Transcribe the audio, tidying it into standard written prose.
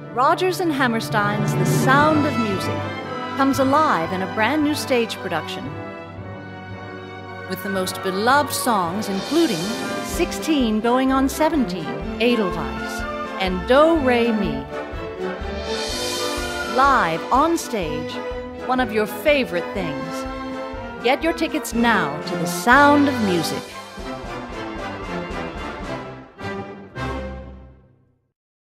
Rodgers and Hammerstein's The Sound of Music comes alive in a brand new stage production with the most beloved songs including 16 going on 17, Edelweiss, and Do Re Mi. Live on stage, one of your favorite things. Get your tickets now to The Sound of Music.